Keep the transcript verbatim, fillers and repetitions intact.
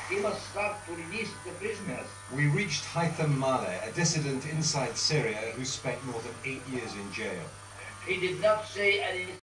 He must start to release the prisoners. We reached Haitham Maleh, a dissident inside Syria who spent more than eight years in jail. He did not say anything.